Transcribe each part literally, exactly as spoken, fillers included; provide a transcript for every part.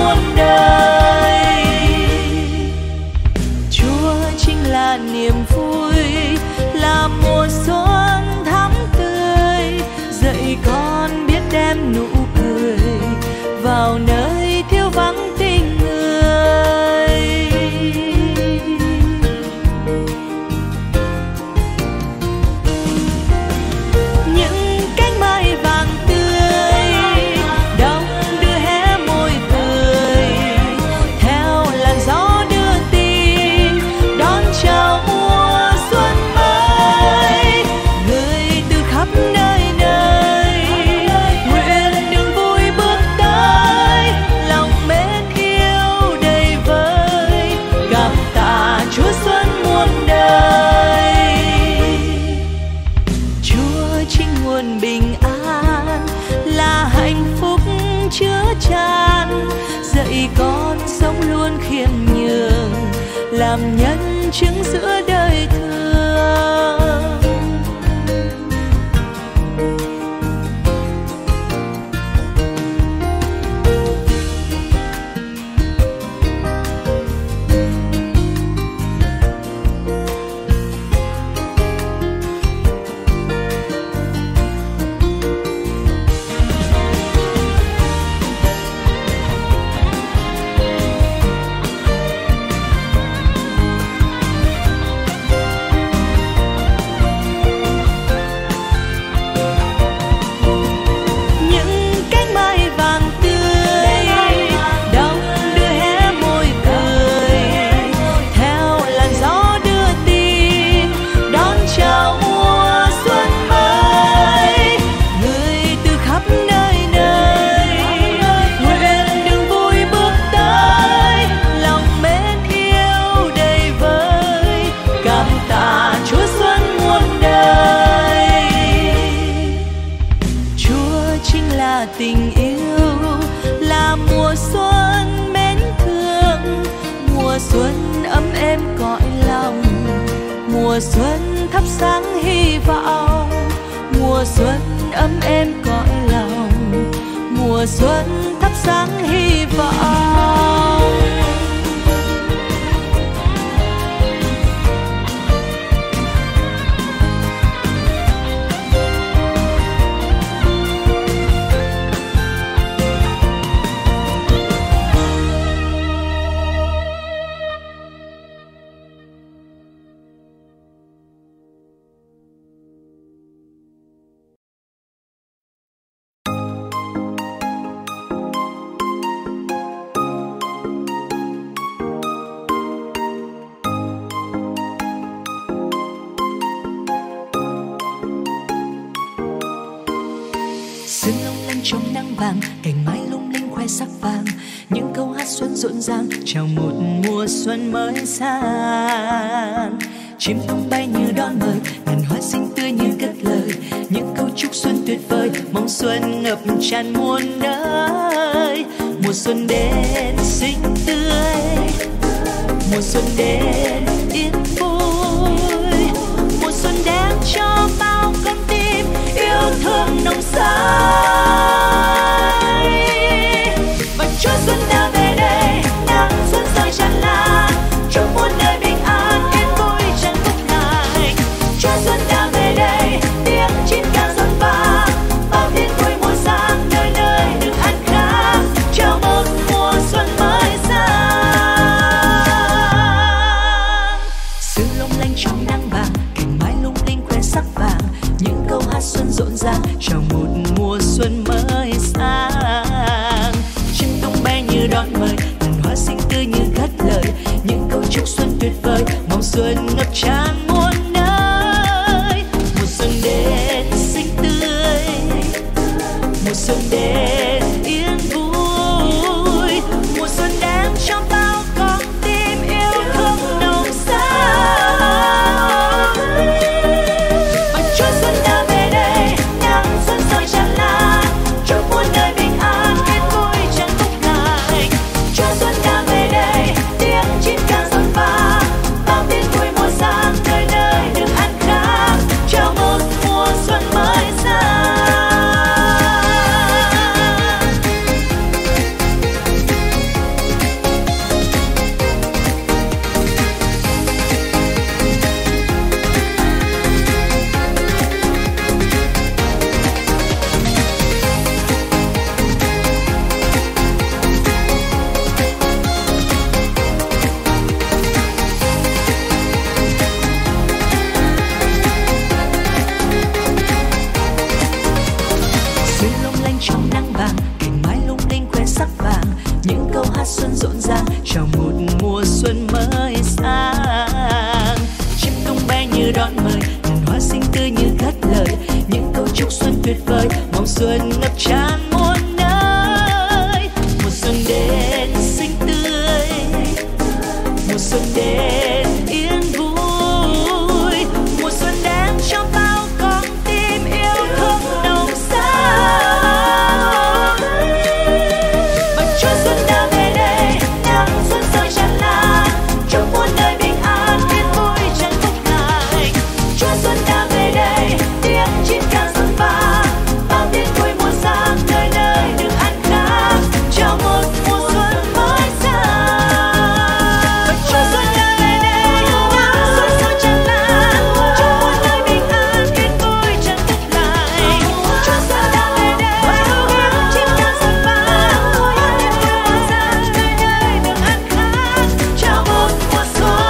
muôn đời. Chúa chính là niềm vui, là mùa xuân thắm tươi, dạy con biết đem nụ cười vào nơi thiếu vắng tình người. Những cánh mai vàng tươi đong đưa hé môi cười, theo làn gió đưa tin đón chào mùa xuân mới. Người từ khắp nơi nơi nguyện đường vui bước tới, lòng mến yêu đầy vơi, cảm tạ Chúa xuân muôn đời. Chúa chính nguồn bình an, là hạnh phúc chứa chan, dạy con sống luôn khiêm nhường, làm nhân chứng giữa đời thường. Những cánh mai vàng tươi đong đưa hé môi cười, theo làn gió đưa tin đón chào mùa xuân mới. Người từ khắp nơi nơi nguyện đường vui bước tới, lòng mến yêu đầy vơi, cảm tạ Chúa xuân muôn đời. Chúa chính là tình yêu, là mùa xuân mến thương, mùa xuân ấm êm cõi lòng, mùa xuân thắp sáng hy vọng, mùa xuân ấm êm cõi lòng, mùa xuân thắp sáng hy vọng. Sương long lanh trong nắng vàng, cành mai lung linh khoe sắc vàng, những câu hát xuân rộn ràng chào một mùa xuân mới sang. Chim tung bay như đón mời, ngàn hoa xinh tươi như cất lời, những câu chúc xuân tuyệt vời, mong xuân ngập tràn muôn nơi. Mùa xuân đến xinh tươi, mùa xuân đến yên vui, mùa xuân đem cho bao con tim yêu thương nồng say. Và Chúa xuân đã về đây, nắng xuân rơi tràn lan, chúc muôn nơi bình an yên vui chẳng phúc lành. Chúa xuân đã về đây, tiếng chim ca rộn vang, bao tiếng vui mùa sang nơi nơi được an khang, chào mừng mùa xuân mới sang. Sương long lanh trong nắng vàng, cành mai lung linh khoe sắc vàng, những câu hát xuân rộn ràng chào một mùa hát xuân rộn ràng chào một mùa xuân mới sang. Chim tung bay như đón mời, ngàn hoa xinh tươi như cất lời, những câu chúc xuân tuyệt vời, mong xuân ngập tràn muôn nơi. Mùa xuân đến xinh tươi, mùa xuân đến yên vui, mùa xuân đến cho bao con tim yêu thương nồng sáng. Và Chúa xuân đã về đây, nắng xuân rơi tràn lan, chúc muôn nơi bình an yên vui tràn phúc lành. Chúa xuân đã về đây, tiếng chim ca xuân vang, bao tiếng vui mùa sang nơi nơi được an khang, chào một mùa xuân mới sang. Và Chúa xuân đã về đây, nắng xuân rơi tràn lan, chúc muôn nơi bình an yên vui tràn phúc lành. Chúa xuân đã về đây, tiếng chim ca xuân vang, bao tiếng vui mùa sang nơi nơi được an khang, chào một mùa xuân mới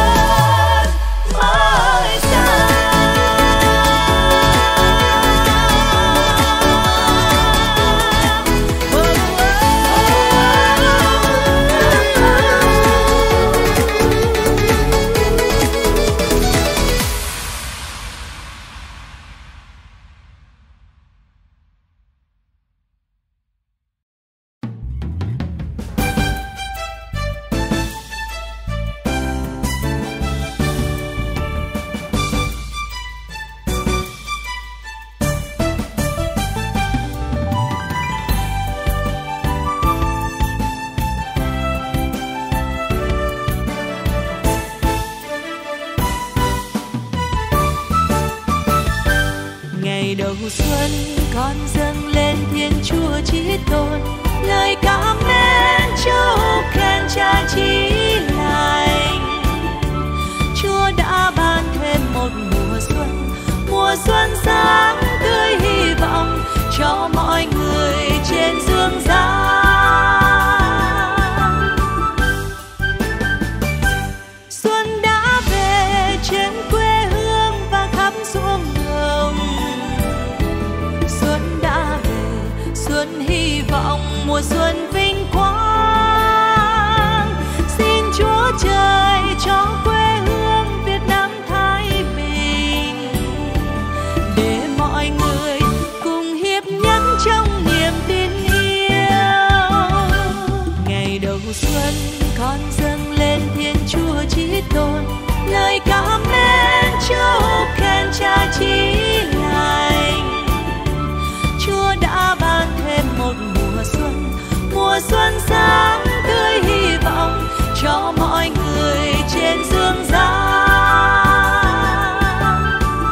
ngày đầu xuân con dâng lên Thiên Chúa Chí Tôn, lời cảm mến chúc khen Cha Chí lành. Chúa đã ban thêm một mùa xuân, mùa xuân sáng tươi hy vọng cho mọi người trên dương gian. Xuân đã về trên quê hương và khắp ruộng đồng. Xuân đã về, xuân hy vọng, mùa xuân vinh quang. Xin Chúa trời cho quê hương Việt Nam thái bình, để mọi người cùng hiệp nhất trong niềm tin yêu. Ngày đầu xuân con dâng lên Thiên Chúa Chí Tôn, lời cảm mến chúc khen Cha Chí lành. Chúa đã ban thêm một mùa xuân, mùa xuân sáng tươi hy vọng cho mọi người trên dương gian.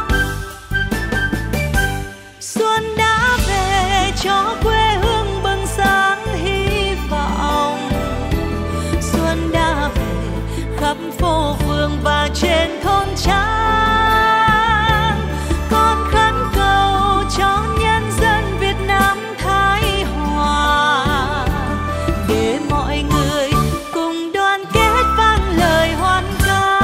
Xuân đã về cho quê hương bừng sáng hy vọng. Xuân đã về khắp phố phường và trên thôn trang. Con khấn cầu cho nhân dân Việt Nam thái hòa, để mọi người cùng đoàn kết vang lời hoan ca.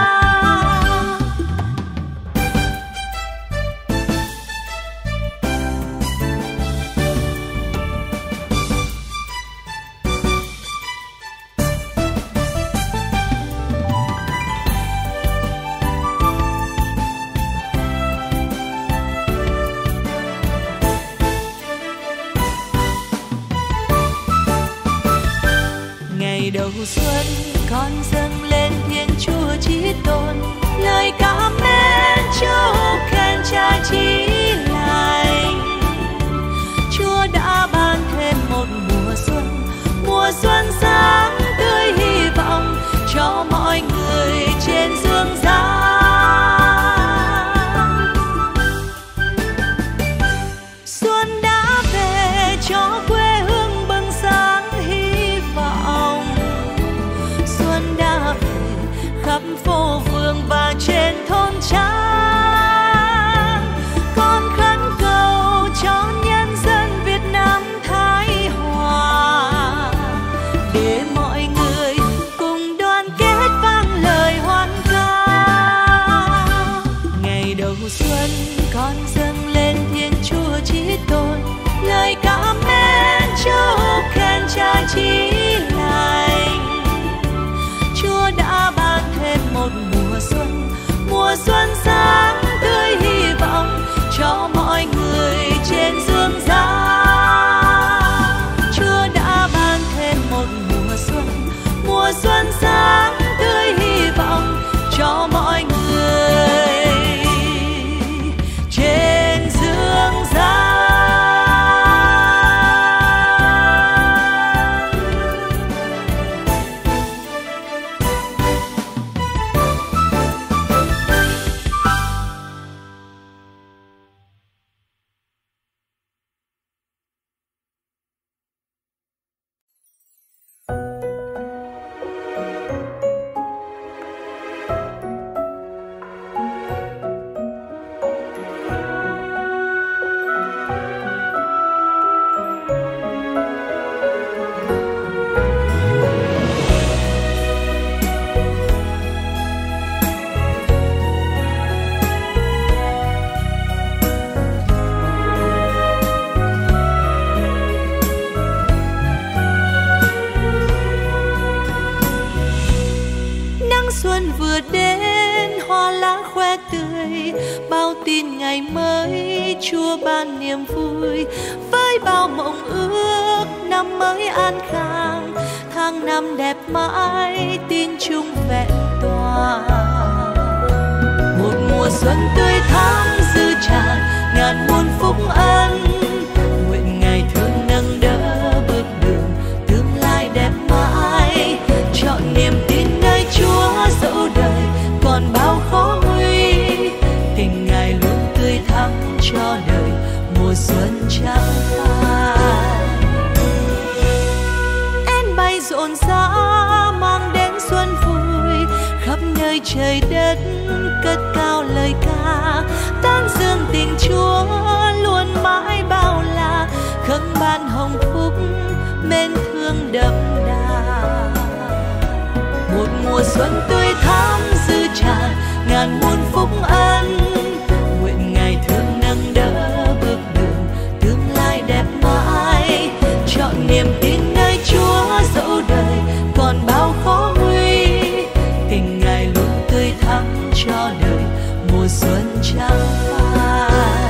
Ngày đầu xuân con dâng lên Thiên Chúa Chí Tôn, lời cảm mến chúc khen Cha Chí lành. Chúa đã ban thêm một mùa xuân, mùa xuân sáng tươi hy vọng cho mọi người trên dương gian. Xuân đã về cho quê hương bừng sáng hy vọng. Xuân đã về khắp phố phường và trên thôn trang. Con khấn cầu cho nhân dân Việt Nam thái hòa, để cho mọi người trên dương gian. Chúa đã ban thêm một mùa xuân, mùa xuân sáng tươi hy vọng cho mọi người trên dương gian. Xuân vừa đến, hoa lá khoe tươi, bao tin ngày mới Chúa ban niềm vui. Với bao mộng ước năm mới an khang, tháng năm đẹp mãi tin chung vẹn toàn. Một mùa xuân tươi thắm dư tràn ngàn muôn phúc ân, nguyện ngày thương nâng đỡ bước đường tương lai đẹp mãi. Chọn niềm tin nơi Chúa dẫu đời còn bao khó nguy, tình Ngài luôn tươi thắm cho đời mùa xuân trăng phai. Én bay rộn rã mang đến xuân vui, khắp nơi trời đất cất cao lời ca. Tán dương tình Chúa luôn mãi bao la, khấn ban hồng phúc mến thương đậm đà. Một mùa xuân tươi thắm dư tràn ngàn muôn phúc ân, nguyện Ngài thương nâng đỡ bước đường tương lai đẹp mãi. Chọn niềm tin nơi Chúa dẫu đời còn bao khó nguy, tình Ngài luôn tươi thắm cho đời mùa xuân trăng phai.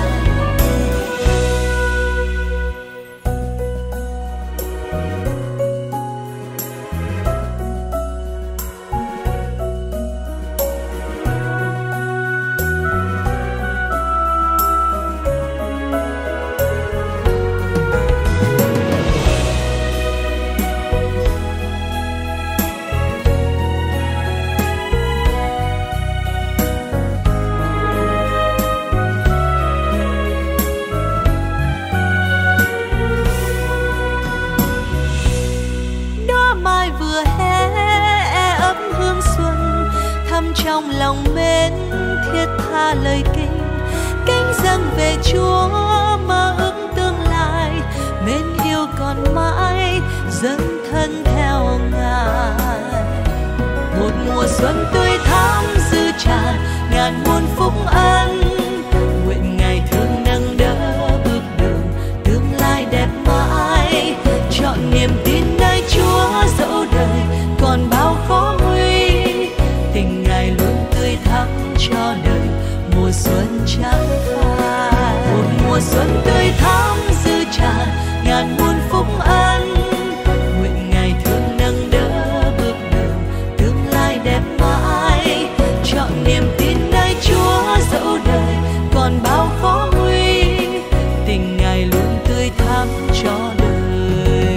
Trong lòng mến thiết tha lời kinh, kính dâng về Chúa mơ ước tương lai. Mến yêu còn mãi dâng thân theo Ngài. Một mùa xuân tươi thắm dư tràn ngàn muôn phúc ân, nguyện Ngài thương nâng đỡ bước đường tương lai đẹp mãi. Chọn niềm tin nơi Chúa dẫu đời còn bao khó nguy, tình Ngài luôn tươi thắm cho đời mùa xuân trăng phai. Một mùa xuân tươi thắm dư tràn ngàn muôn phúc ân, nguyện Ngài thương nâng đỡ bước đường tương lai đẹp mãi. Chọn niềm tin nơi Chúa dẫu đời còn bao khó nguy, tình Ngài luôn tươi thắm cho đời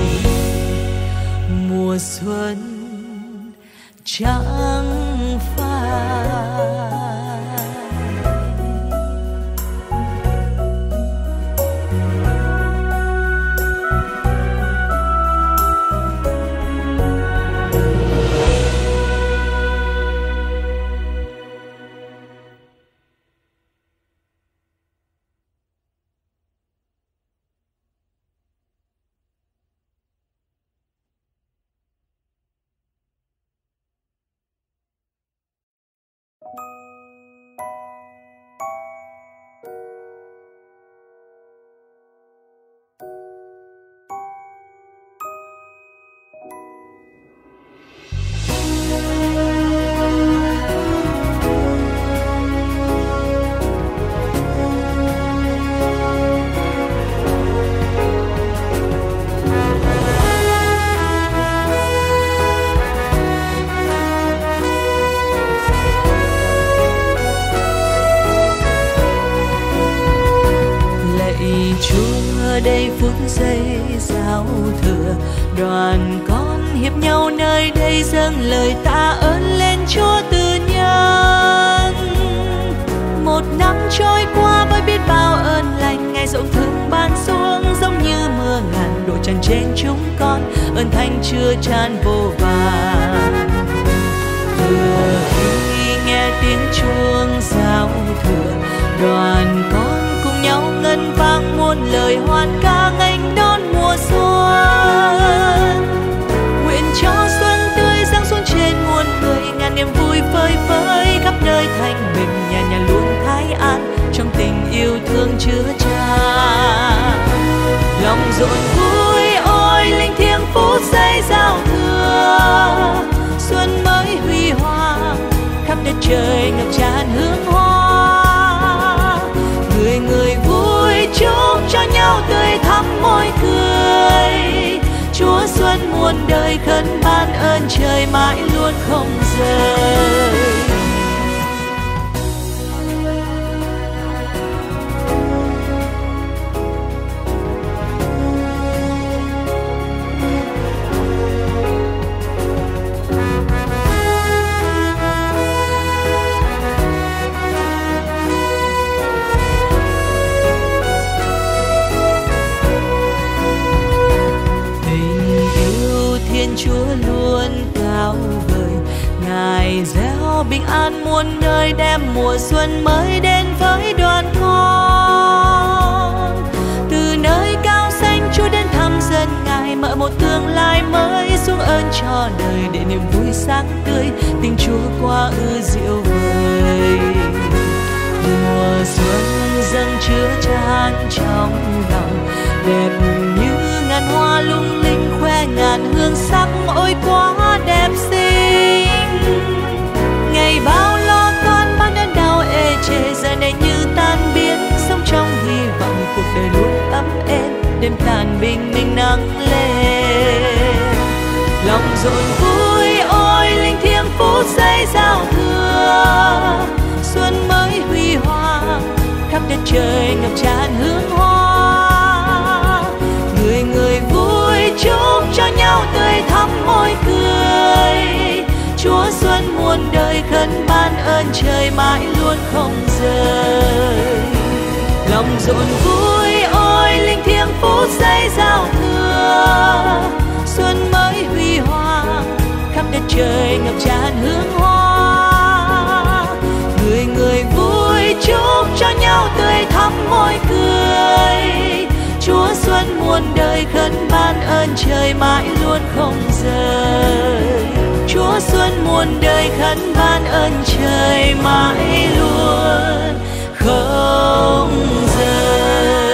mùa xuân trăng phai. phút giây giao thừa, đoàn con hiệp nhau nơi đây dâng lời tạ ơn lên Chúa Từ Nhân. Một năm trôi qua với biết bao ơn lành, ngày rộng thương ban xuống giống như mưa ngàn đổ tràn trên chúng con, ơn Thánh chưa tràn vô vàn. Vừa khi nghe tiếng chuông giao thừa, đoàn con cùng nhau ngân vang muôn lời hoan ca nghênh đón mùa xuân. Nguyện cho xuân tươi giáng xuống trên muôn người, ngàn niềm vui phơi phới khắp nơi thanh bình, nhà nhà luôn thái an trong tình yêu thương chứa chan. Lòng rộn vui ôi linh thiêng phút giây giao thừa, xuân mới huy hoàng khắp đất trời ngập tràn hương hoa. Người người vui chúc cho nhau tươi thắm môi cười, Chúa xuân muôn đời khấn ban ơn trời mãi luôn không rời. Chúa luôn cao vời, Ngài gieo bình an muôn nơi, đem mùa xuân mới đến với đoàn con. Từ nơi cao xanh Chúa đến thăm dân Ngài, mở một tương lai mới xuống ơn cho đời, để niềm vui sáng tươi tình Chúa qua ư diệu vời. Mùa xuân dâng chứa chan trong lòng, đẹp như ngàn hoa lung linh khoe ngàn hương sắc, ôi quá đẹp xinh. Ngày bao lo toan bao đớn đau ê chề, giờ này như tan biến, sống trong hy vọng cuộc đời luôn ấm êm, đêm tàn bình minh nắng lên. Lòng rộn vui ôi linh thiêng phút giây giao thừa, xuân mới huy hoàng khắp đất trời ngập tràn hương hoa. Người người vui chúc cho nhau tươi thắm môi cười, Chúa xuân muôn đời khấn ban ơn trời mãi luôn không rời. Lòng rộn vui ôi linh thiêng phút giây giao thừa, xuân mới huy hoàng khắp đất trời ngập tràn hương hoa. Người người vui chúc cho nhau tươi thắm môi cười, Chúa xuân muôn đời khấn ban ơn trời mãi luôn không rời. Chúa xuân muôn đời khấn ban ơn trời mãi luôn không rời.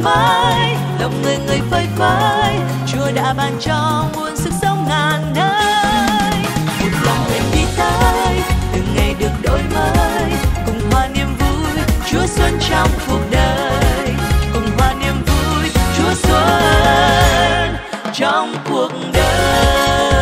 mới, lòng người người phơi phới. Chúa đã ban cho muôn sức sống ngàn nơi. Một lòng nguyện đi tới, từng ngày được đổi mới, cùng hoa niềm vui Chúa xuân trong cuộc đời. Cùng hoa niềm vui Chúa xuân trong cuộc đời.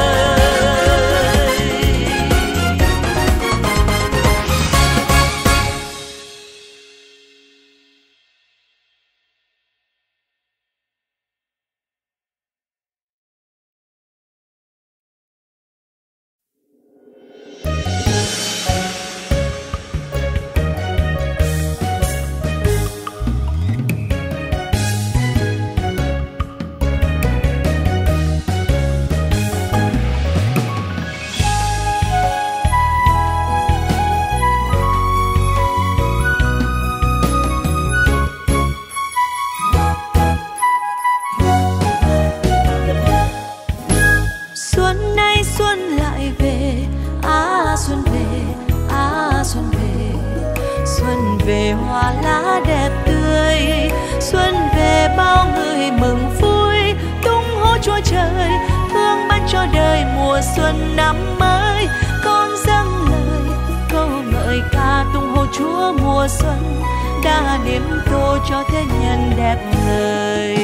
Về hoa lá đẹp tươi, xuân về bao người mừng vui, tung hô Chúa trời thương ban cho đời mùa xuân năm mới. Con dâng lời câu ngợi ca tung hô Chúa mùa xuân, đã nếm tô cho thế nhân đẹp ngời.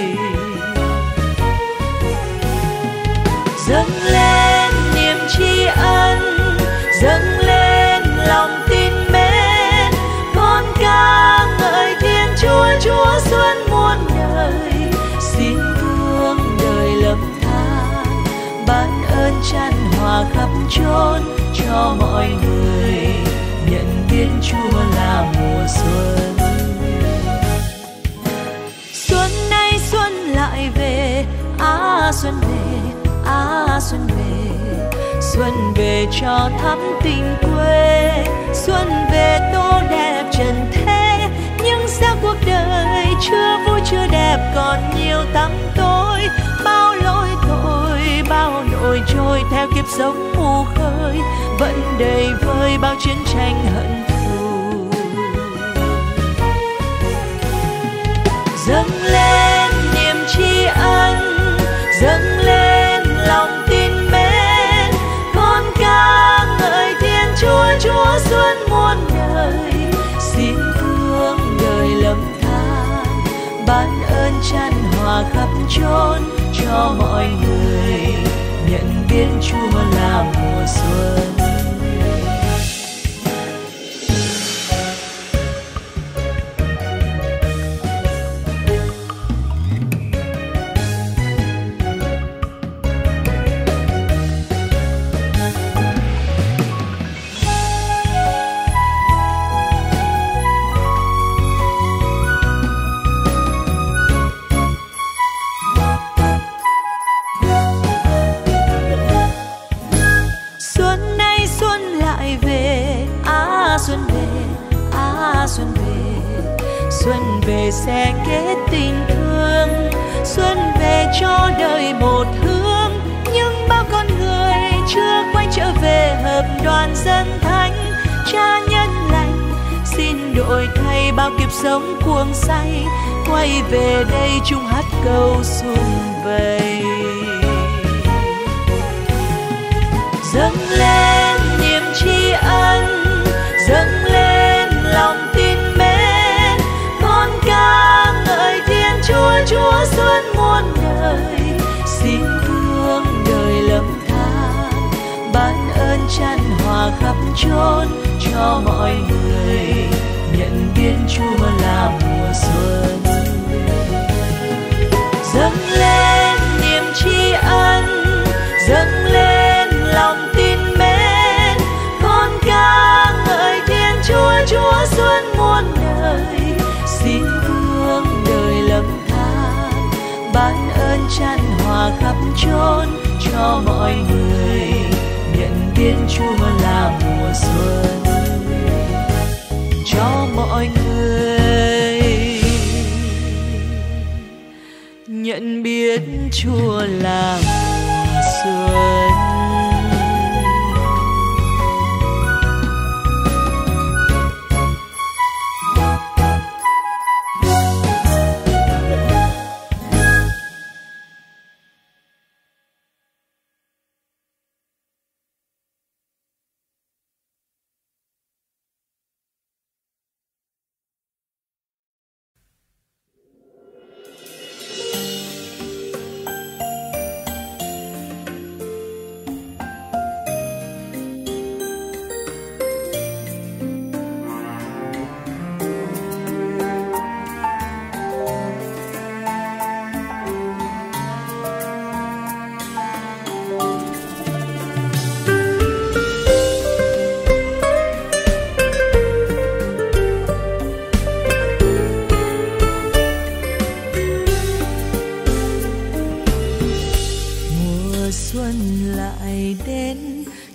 Dâng lên niềm tri ân, dâng lên lòng tin mến, con ca ngợi Thiên Chúa, Chúa xuân muôn đời. Xin thương đời lầm than, ban ơn chan hòa khắp chốn cho mọi người nhận biết Chúa là mùa xuân. Xuân nay xuân lại về, á xuân về, á xuân về. Xuân về cho thắm tình quê, xuân về tô đẹp trần thế. Nhưng sao cuộc đời chưa vui chưa đẹp, còn nhiều tăm tối. Bao lỗi tội, bao nỗi trôi theo kiếp sống mù khơi, vẫn đầy vơi bao chiến tranh hận thù. Dâng lên niềm tri ân, dâng lên lòng tin mến, con ca ngợi Thiên Chúa, Chúa xuân muôn đời. Xin thương đời lầm than, ban ơn chan hòa khắp chốn cho mọi người nhận biết Chúa là mùa xuân. Xuân về sẽ kết tình thương, xuân về cho đời một hướng. Nhưng bao con người chưa quay trở về hợp đoàn dân thánh. Cha nhân lành xin đổi thay bao kiếp sống cuồng say, quay về đây chung hát câu xuân vầy. Dâng lên niềm tri ân, dâng lên lòng tin mến, con ca ngợi Thiên Chúa, Chúa xuân muôn đời. Xin thương đời lầm than, ban ơn chan hòa khắp chốn cho mọi người nhận biết Chúa là mùa xuân. Dâng lên niềm tri ân, dâng lên lòng tin mến, con ca ngợi Thiên Chúa, Chúa xuân muôn đời. Xin thương đời lầm than, ban ơn chan hòa khắp chốn cho mọi người nhận biết Chúa là mùa xuân. Cho mọi người nhận biết Chúa là mùa xuân.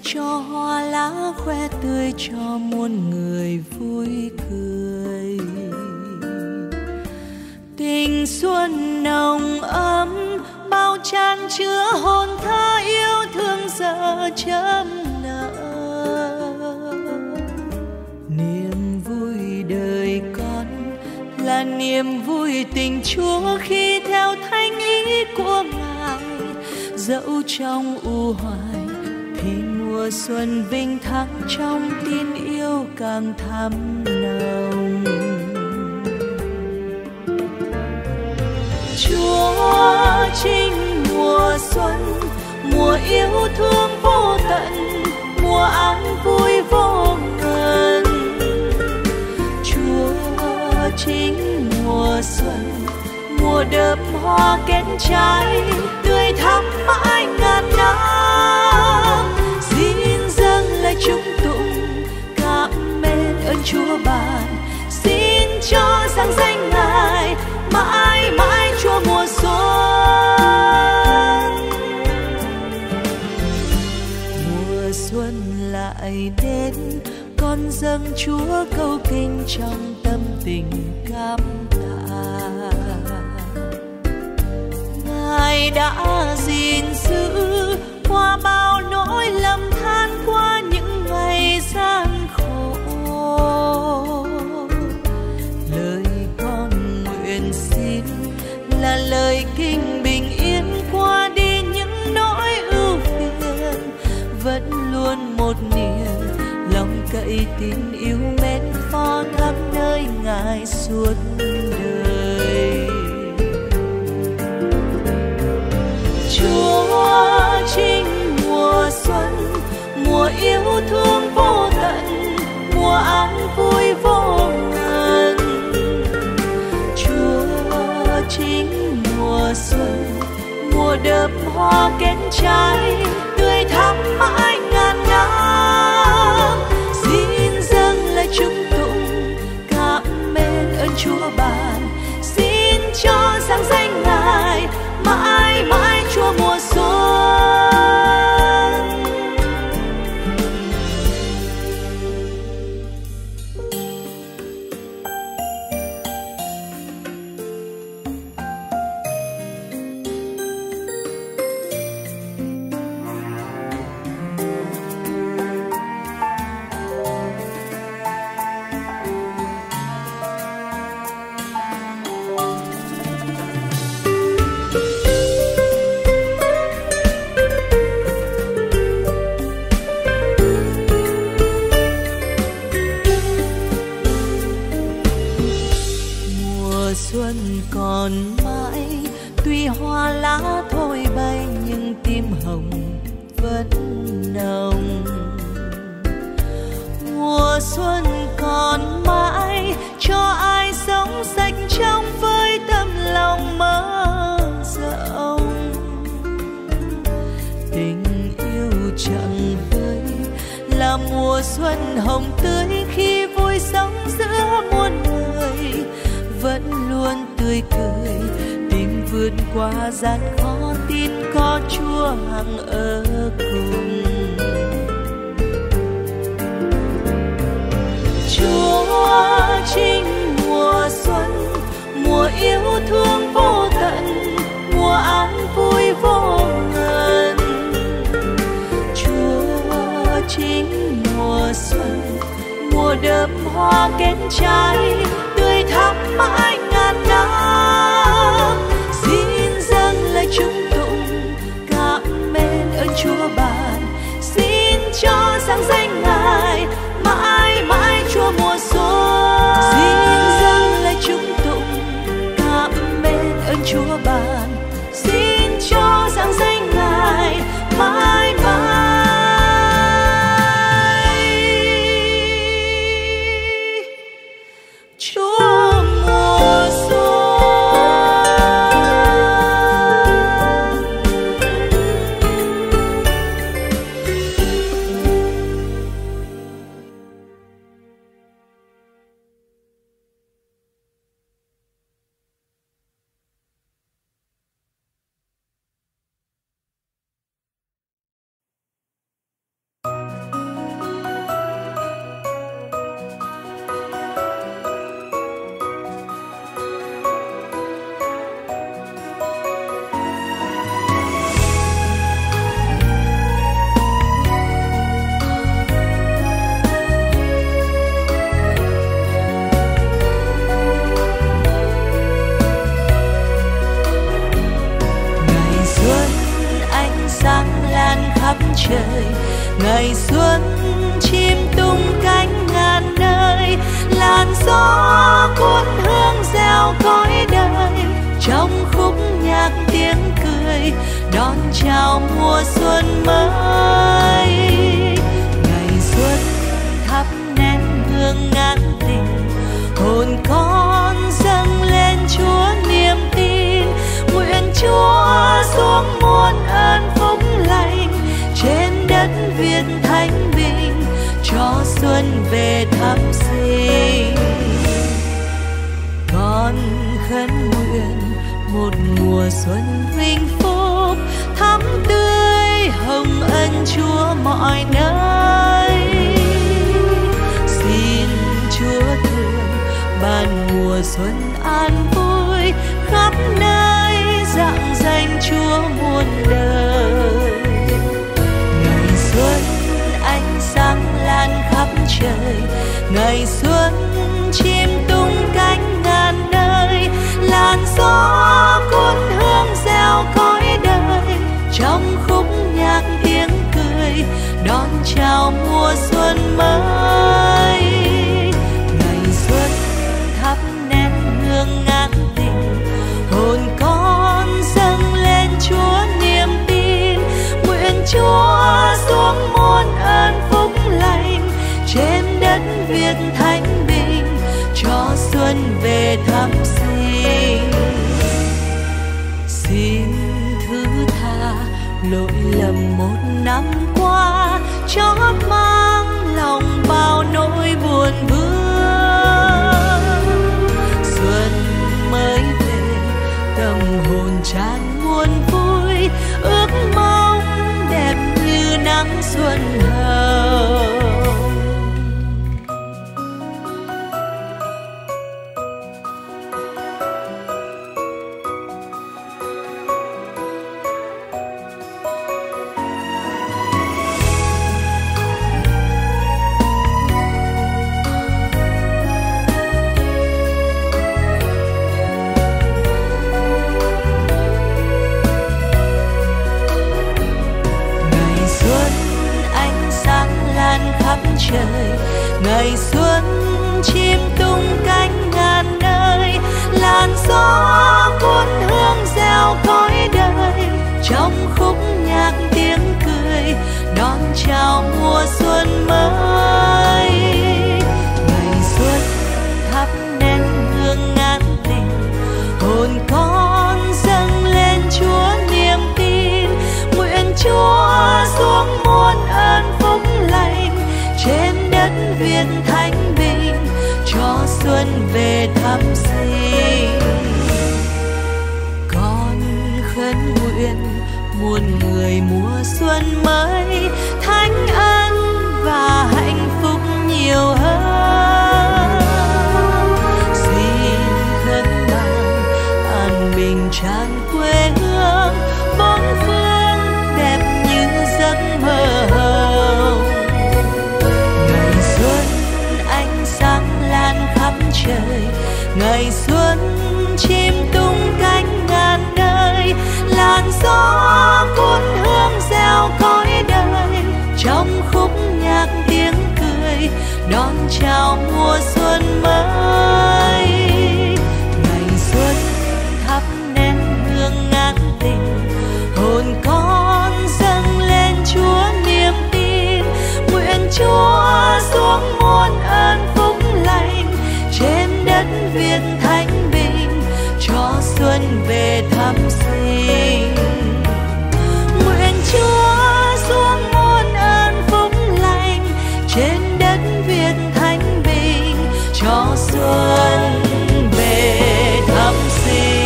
cho hoa lá khoe tươi cho muôn người vui cười. Tình xuân nồng ấm bao chan chứa hồn thơ yêu thương giờ chớm nở. Niềm vui đời con là niềm vui tình Chúa khi theo thánh ý của Ngài. Dẫu trong u hoài thì mùa xuân vinh thắng trong tin yêu càng thắm nồng. Chúa chính mùa xuân, mùa yêu thương vô tận, mùa an vui vô ngần. Chúa chính mùa xuân, mùa đơm hoa kết trái, tươi thắm mãi ngàn năm. Xin dâng lời chúc tụng cảm ơn ơn Chúa ban, xin cho sáng danh Ngài mãi mãi Chúa mùa xuân. Mùa xuân lại đến, con dâng Chúa câu kinh trong tâm tình cảm tạ. Ngài đã gìn giữ qua bao nỗi lầm than, qua những ngày gian khổ. Lời con nguyện xin là lời kinh bình yên, qua đi những nỗi ưu phiền. Vẫn luôn một niềm lòng cậy tin yêu mến phó thắm nơi Ngài suốt đời. Chúa chính mùa xuân, mùa yêu thương vô tận, mùa an vui vô ngần. Chúa chính mùa xuân, mùa đơm hoa kết trái, tươi thắm mãi ngàn năm. Xin dâng lời chúc tụng cảm ơn ơn Chúa ban, xin cho sáng danh Ngài mãi mãi Chúa mùa xuân. Xuân còn mãi, tuy hoa lá thôi bay nhưng tim hồng vẫn nồng. Mùa xuân còn mãi, cho ai sống sạch trong với tâm lòng mở rộng. Tình yêu chẳng vơi là mùa xuân hồng tươi, khi vui sống giữa muôn người vẫn luôn tươi cười. Tim vượt qua gian khó tin có Chúa hằng ở cùng. Chúa chính mùa xuân, mùa yêu thương vô tận, mùa an vui vô ngần. Chúa chính mùa xuân, mùa đơm hoa kết trái, tươi thắm mãi ngàn năm. Xin dâng lời chúc tụng cảm ơn ơn Chúa ban, xin cho sáng danh Ngài mãi mãi Chúa mùa xuân. Xin dâng lời chúc tụng cảm ơn ơn Chúa ban, xin cho sáng danh Ngài mãi mãi Chúa mùa xuân. xuân chim tung cánh ngàn nơi, làn gió cuốn hương reo cõi đời, trong khúc nhạc tiếng cười đón chào mùa xuân mới. Ngày xuân thắp nén hương ngát tình, hồn con dâng lên Chúa niềm tin. Nguyện Chúa xuống muôn ơn phúc lành, trên đất Việt thanh bình cho xuân về thăm sinh. Con khấn nguyện một mùa xuân vinh phúc, thắm tươi hồng ân Chúa mọi nơi. Xin Chúa thương ban mùa xuân an vui, khắp nơi rạng danh Chúa muôn đời. Ngày xuân ánh sáng lan khắp trời, ngày xuân chim tung cánh ngàn nơi, làn gió cuốn hương reo cõi đời, trong khúc nhạc tiếng cười đón chào mùa xuân mới. Ngày xuân thắp nén hương ngát tình, hồn con dâng lên Chúa niềm tin. Nguyện Chúa xuống muôn ơn phúc lành, trên đất Việt thanh bình cho xuân về thăm sinh. Xin thứ tha lỗi lầm một năm qua, chót mang lòng bao nỗi buồn vương. Xuân mới về tâm hồn tràn muôn vui, ước mong đẹp như nắng xuân hồng. Trời ngày xuân chim tung cánh ngàn nơi, làn gió cuốn hương reo cõi đời, trong khúc nhạc tiếng cười đón chào mùa xuân mới. Ngày xuân thắp nén hương ngát tình, hồn con dâng lên Chúa niềm tin. Nguyện Chúa xuống muôn ơn phúc lành, trên đất Việt thanh bình cho xuân về thăm sinh. Con khấn nguyện muôn người mùa xuân mới, thánh ân và hạnh phúc nhiều hơn. Xin khấn ban an bình tràn quê hương, bốn phương đẹp như giấc mơ hồng. Trời ngày xuân chim tung cánh ngàn nơi, làn gió cuốn hương reo cõi đời, trong khúc nhạc tiếng cười đón chào mùa xuân mới. Ngày xuân thắp nén hương ngát tình, hồn con dâng lên Chúa niềm tin. Nguyện Chúa xuống muôn ơn phúc lành, trên đất Việt thanh bình cho xuân về thăm sinh. Nguyện Chúa xuống muôn ơn phúc lành, trên đất Việt thanh bình cho xuân về thăm sinh.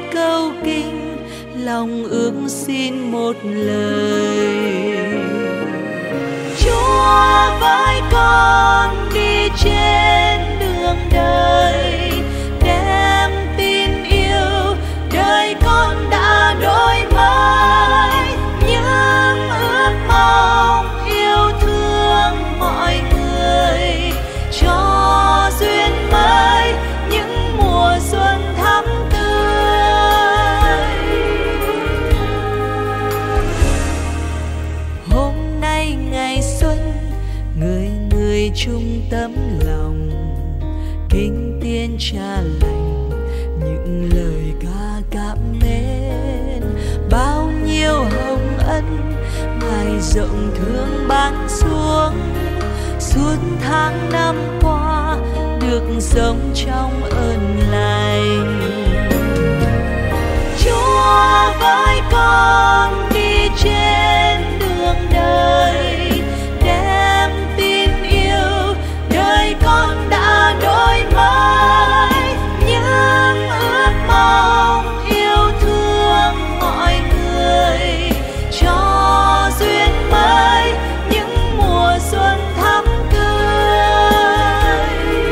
câu kinh, lòng ước xin một lời. Chúa với con đi trên đường đời, đem tin yêu đời con đã đổi mới. Những ước mong yêu thương mọi người, cho duyên mới những mùa xuân thắm tươi. Hôm nay ngày xuân, người người chung tấm lòng, kính tiên cha lành những lời ca cảm mến. Bao nhiêu hồng ân Ngài rộng thương ban xuống, suốt tháng năm qua được sống trong ơn lành. Chúa với con đi trên đường đời, đem tin yêu đời con đã đổi mới. Những ước mong yêu thương mọi người, cho duyên mới những mùa xuân thắm tươi.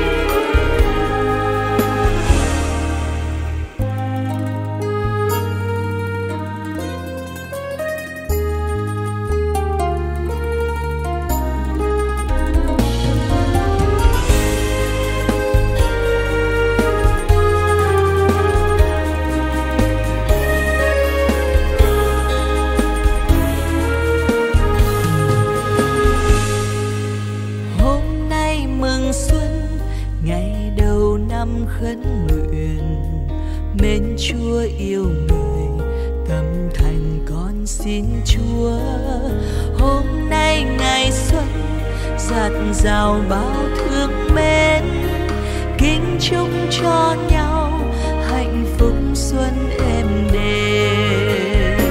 Hôm nay mừng xuân, ngày đầu năm khấn nguyện, mến Chúa yêu người, tâm thành con xin Chúa. Hôm nay ngày xuân, dạt dào bao thương mến, kính chúc cho nhau hạnh phúc xuân êm đềm.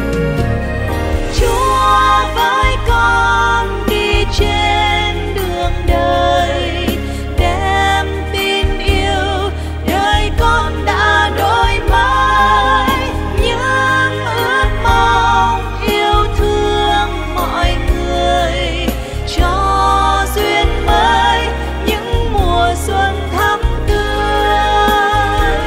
Chúa với con đi trên đường đời, đem tin yêu đời con đã đổi mới. Những ước mong yêu thương mọi người, cho duyên mới những mùa xuân thắm tươi.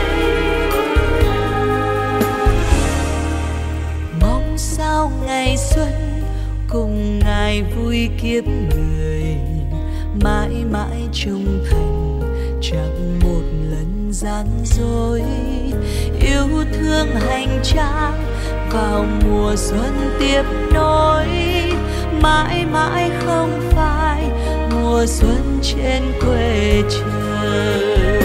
Mong sao ngày xuân cùng Ngài vui kiếp người, mãi mãi trung thành chẳng một lần gian dối. Yêu thương hành trang vào mùa xuân tiếp nối, mãi mãi không phai mùa xuân trên quê trời.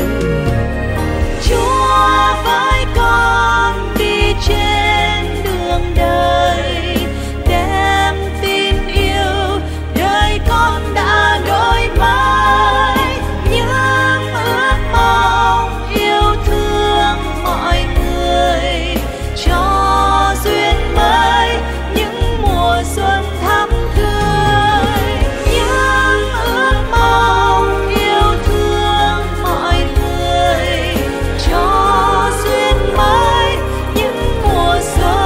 Chúa với con đi trên đường đời, đem tin yêu đời con đã đổi mới. Những ước mong yêu thương mọi người, cho duyên mới những mùa xuân thắm tươi. Những ước mong yêu thương mọi người, cho duyên mới những mùa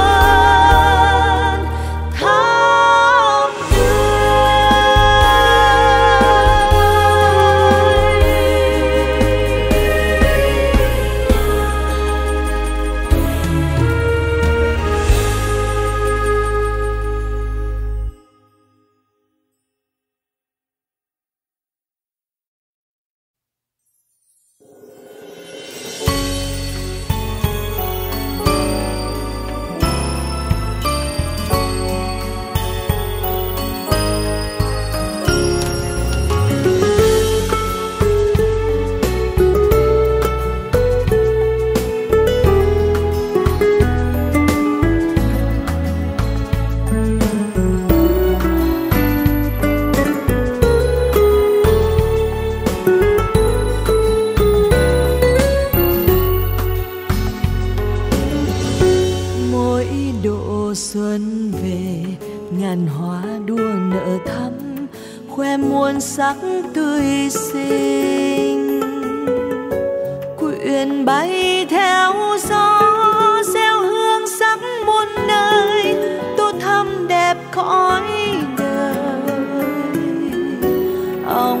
xuân thắm tươi. Xuân về ngàn hoa đua nở thắm, khoe muôn sắc tươi xinh. Quyện bay theo gió sẽ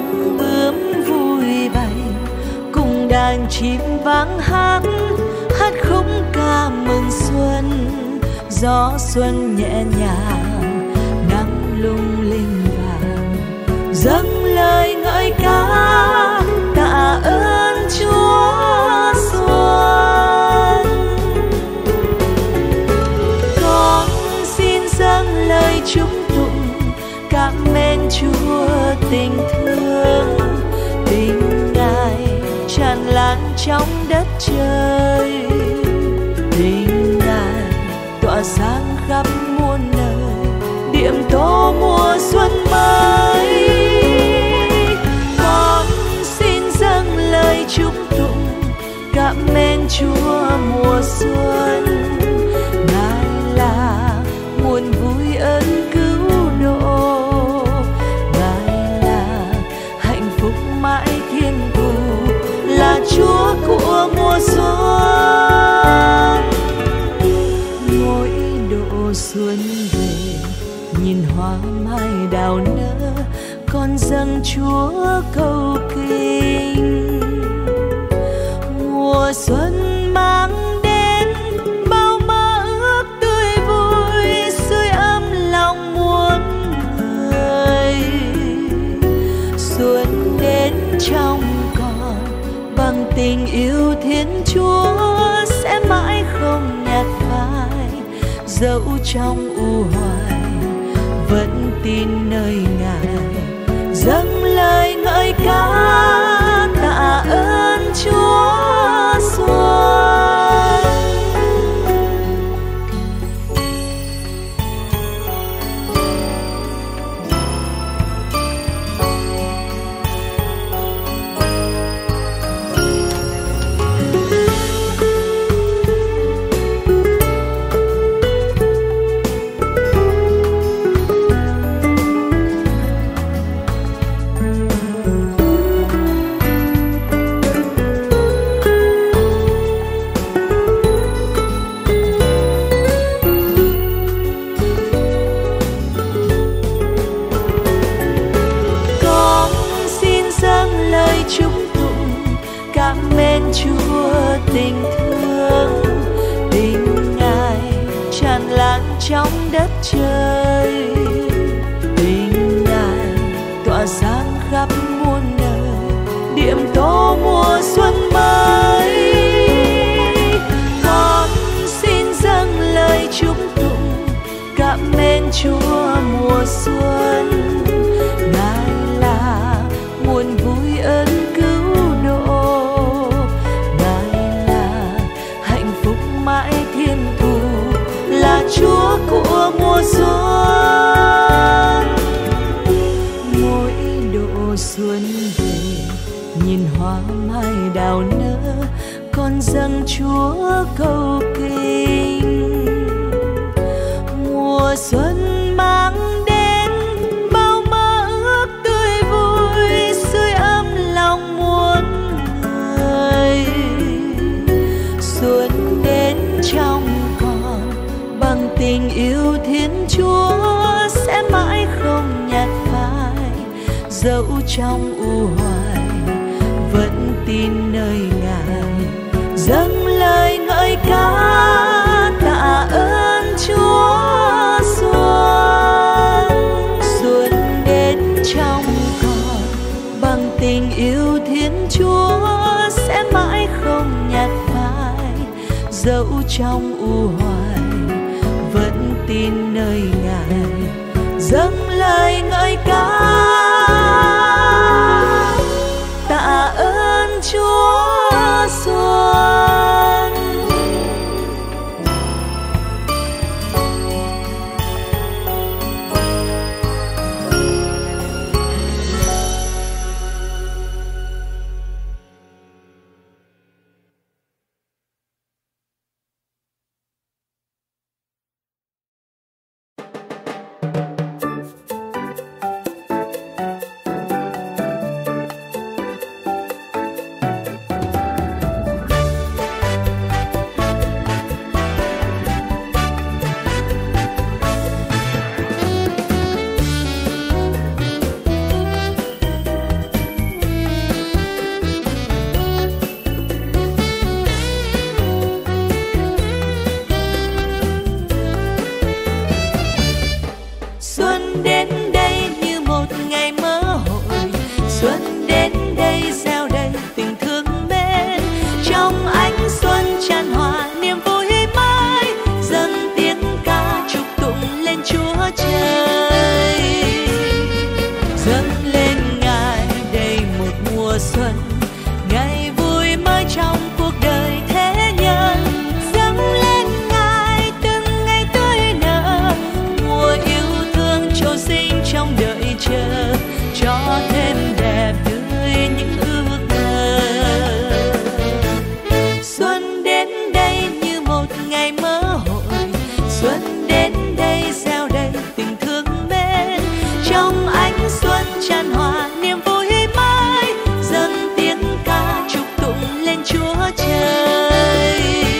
bướm bướm vui bay cùng đàn chim vang hát, hát khúc ca mừng xuân. Gió xuân nhẹ nhàng, nắng lung linh vàng, dâng lời ngợi ca tạ ơn Chúa xuân. Con xin dâng lời chúc tụng cảm mến Chúa tình thương, tình Ngài tràn lan trong đất trời, tình Ngài tỏa sáng khắp muôn nơi, điểm tô mùa xuân mới. Con xin dâng lời chúc tụng cảm mến Chúa mùa xuân. Ngài là nguồn vui ơn cứu độ, Ngài là hạnh phúc mãi thiên thu, là Chúa của mùa xuân. Mỗi độ xuân về, nhìn hoa mai đào nở, con dâng Chúa cầu kinh. Mùa xuân mang đến bao mơ ước tươi vui, sưởi ấm lòng muôn người. Xuân đến trong con bằng tình yêu Thiên Chúa, sẽ mãi không nhạt phai. Dẫu trong u hoài vẫn tin nơi Ngài, dâng lời ngợi ca tạ ơn Chúa xuân. Chúa tình thương, tình Ngài tràn lan trong đất trời, tình Ngài tỏa sáng khắp muôn nơi, điểm tô mùa xuân mới. Con xin dâng lời chúc tụng cảm mến Chúa mùa xuân. Ngài là nguồn vui ơn cứu độ, mãi thiên thu, là Chúa của mùa xuân. Mỗi độ xuân về, nhìn hoa mai đào nở, con dâng Chúa cầu kinh. Mùa xuân mang đến bao mơ ước tươi vui, sưởi ấm lòng muôn người. Xuân đến trong con bằng tình yêu Thiên Chúa, sẽ mãi không nhạt phai. Dẫu trong u hoài vẫn tin nơi Ngài, dâng lời ngợi ca tạ ơn Chúa xuân. Xuân đến trong con bằng tình yêu Thiên Chúa, sẽ mãi không nhạt phai. Dẫu trong u hoài vẫn tin nơi Ngài, dâng lời ngợi ca tạ ơn Chúa xuân. mùa xuân, ngày vui mới trong cuộc đời thế nhân. Dâng lên Ngài từng ngày tươi nở, mùa yêu thương trổ sinh trong đợi chờ, cho thêm đẹp tươi những ước mơ. Xuân đến đây như một ngày mơ hội, xuân đến đây gieo đầy tình thương mến. Trong ánh xuân tràn hòa niềm vui mới, dâng tiếng ca chúc tụng lên Chúa Trời.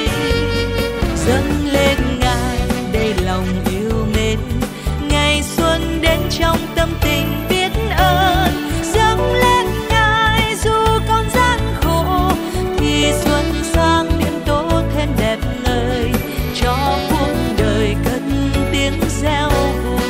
Dâng lên Ngài đầy lòng yêu mến, ngày xuân đến trong tâm tình biết ơn. Dâng lên Ngài dù còn gian khổ, thì xuân sang điểm tốt thêm đẹp ngời, cho cuộc đời cất tiếng reo vui.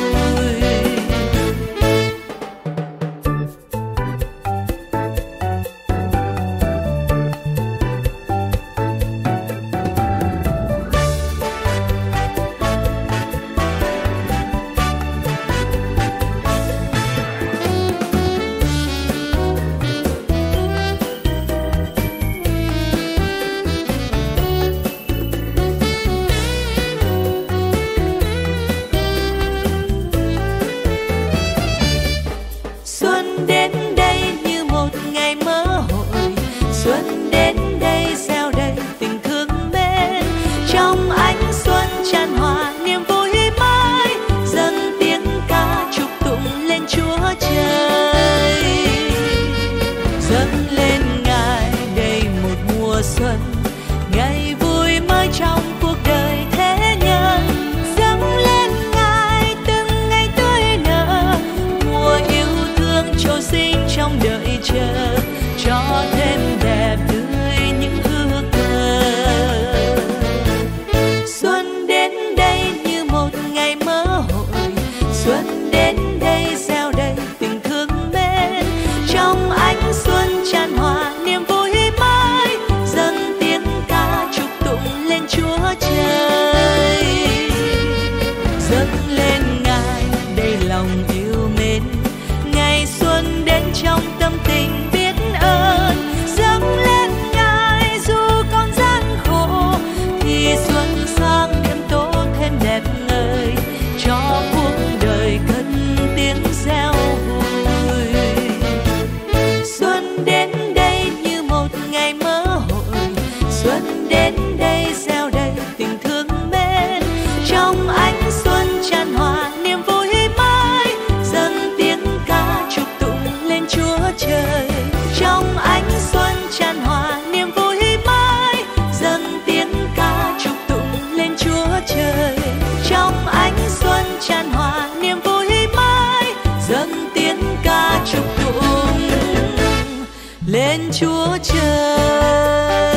Xuân đến đây như một ngày mơ hội, xuân đến đây gieo đầy tình thương mến. Trong ánh xuân tràn hòa niềm vui mới, dâng tiếng ca chúc tụng lên Chúa Trời. Dâng lên Ngài đầy một mùa xuân, ngày vui mới trong cuộc đời thế nhân. Dâng lên Ngài từng ngày tươi nở, mùa yêu thương trổ sinh trong đợi chờ, cho thêm đẹp tươi những ước mơ. Xuân đến đây như một ngày mơ hội, xuân đến đây gieo đầy tình thương mến. Trong ánh xuân tràn hòa niềm vui mới, dâng tiếng ca chúc tụng lên Chúa Trời. Dâng lên Ngài đầy lòng yêu mến, ngày xuân đến trong tâm tình biết ơn. Dâng lên Ngài dù còn gian khổ, thì xuân sang điểm tốt thêm đẹp ngời, cho cuộc đời cất tiếng reo vui. Xuân đến đây như một ngày mơ hội, xuân đến đây gieo đầy tình thương mến. Trong ánh xuân tràn hòa niềm vui mới, dâng tiếng ca chúc tụng lên Chúa Trời. Trong ánh xuân tràn hòa niềm vui mới, dâng tiếng ca chúc tụng lên Chúa Trời. Trong ánh xuân tràn hòa niềm vui mới, dâng tiếng ca chúc tụng lên Chúa Trời.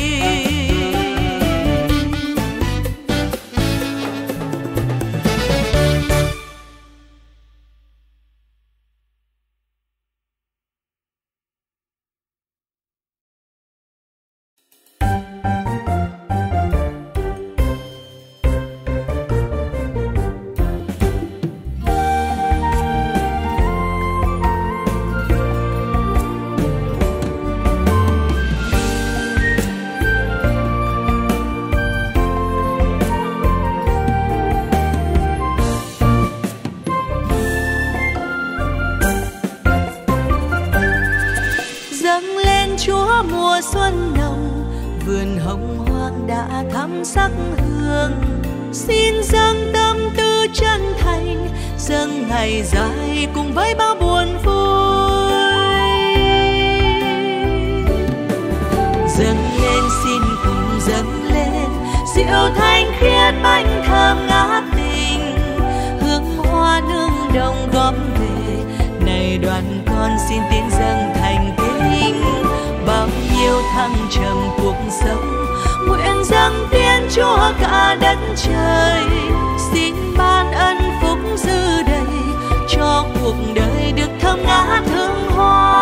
Dâng lên Chúa mùa xuân nồng, vườn hồng hoang đã thắm sắc hương. Xin dâng tâm tư chân thành, dâng ngày dài cùng với bao buồn vui. Dâng lên xin cùng dâng lên, rượu thanh khiết bánh thơm ngát tình, hương hoa nương đồng góp về. Này đoàn con xin tiến dâng thành kính, bao nhiêu thăng trầm cuộc sống, nguyện dâng tiên Chúa cả đất trời. Xin ban ân phúc dư đầy, cho cuộc đời được thơm ngát hương hoa.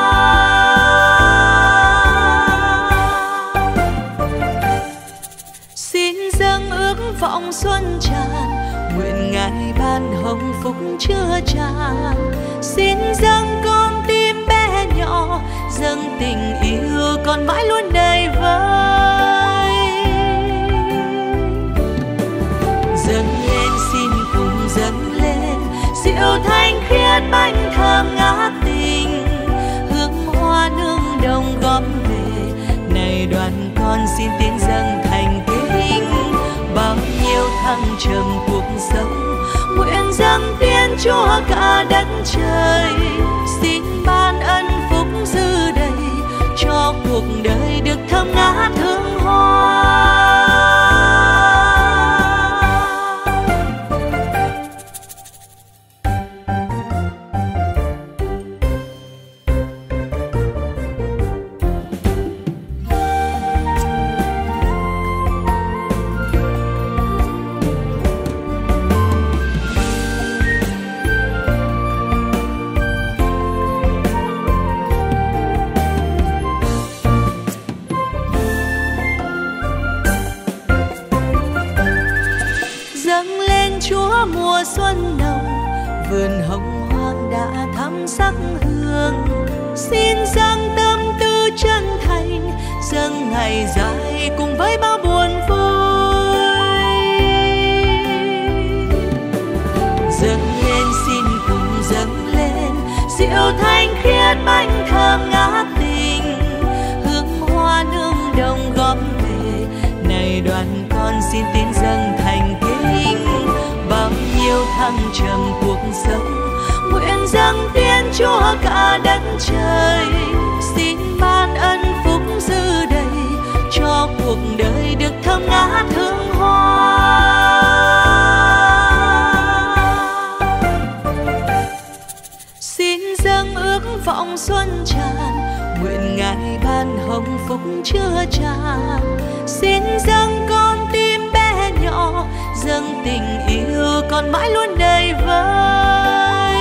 Xin dâng ước vọng xuân tràn, nguyện Ngài ban hồng phúc chứa tràn. Xin dâng con tim bé nhỏ, dâng trầm cuộc sống. Nguyện dâng tiên Chúa cả đất trời, xin ban ân phúc dư đầy cho cuộc đời được thơm ngát hương hoa. Mùa xuân nồng, vườn hồng hoang đã thắm sắc hương. Xin dâng tâm tư chân thành, dâng ngày dài cùng với bao buồn vui. Dâng lên xin cùng dâng lên, rượu thanh khiết bánh thơm ngát tình. Hương hoa nương đồng góp về, này đoàn con xin tín dâng thành kính. Bao nhiêu thăng trầm cuộc sống, nguyện dâng tiên Chúa cả đất trời. Xin ban ân phúc dư đầy cho cuộc đời được thơm ngát hương hoa. Xin dâng ước vọng xuân tràn, nguyện Ngài ban hồng phúc chứa tràn. Xin dâng con tim bé nhỏ, dâng tình yêu còn mãi luôn đầy vơi.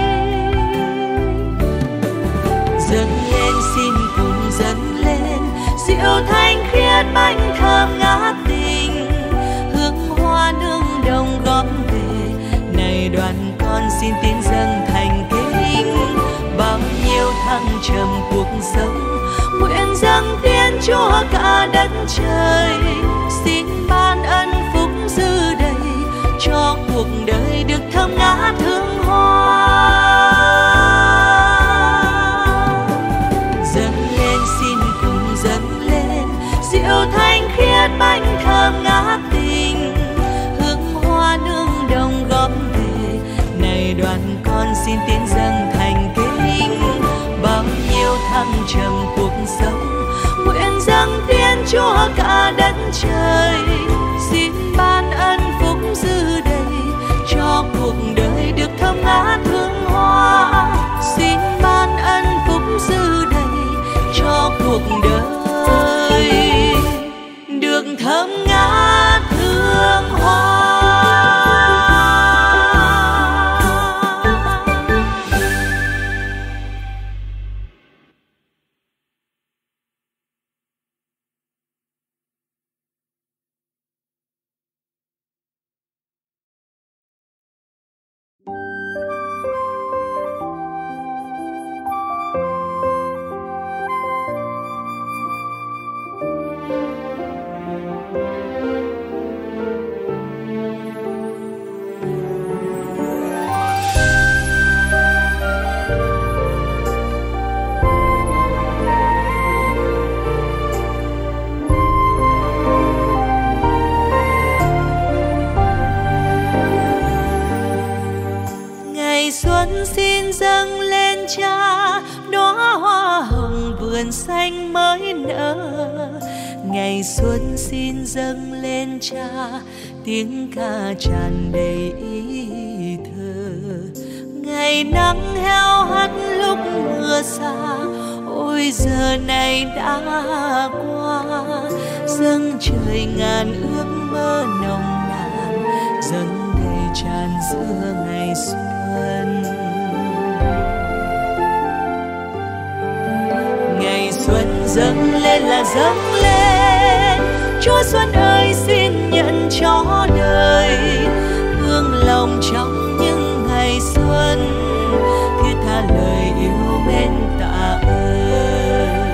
Dâng lên xin cùng dâng lên, rượu thanh khiết bánh thơm ngát tình. Hương hoa nương đồng góp về, này đoàn con xin tín dâng thành kính. Bao nhiêu thăng trầm cuộc sống, nguyện dâng tiên Chúa cả đất trời. Xin ban ân phúc dư đầy cho cuộc đời được thơm ngát hương hoa. Dâng lên xin cùng dâng lên, rượu thanh khiết bánh thơm ngát tình. Hương hoa nương đồng góp về, này đoàn con xin tín dâng thành kính. Bao nhiêu thăng trầm cuộc sống, nguyện dâng tiên Chúa cả đất trời. Xin ban ân phúc dư đầy cho cuộc đời được thơm ngát hương hoa. Xin ban ân phúc dư đầy cho cuộc đời được thơm ngát hương hoa. Xin dâng lên Cha đóa hoa hồng vườn xanh mới nở. Ngày xuân xin dâng lên Cha tiếng ca tràn đầy ý thơ. Ngày nắng heo hắt lúc mưa xa, ôi giờ này đã qua. Dâng trời ngàn ước mơ nồng nàn, dâng đầy tràn giữa ngày xuân. Ngày xuân dâng lên là dâng lên, Chúa Xuân ơi xin nhận cho đời. Hương lòng trong những ngày xuân, thiết tha lời yêu mến tạ ơn.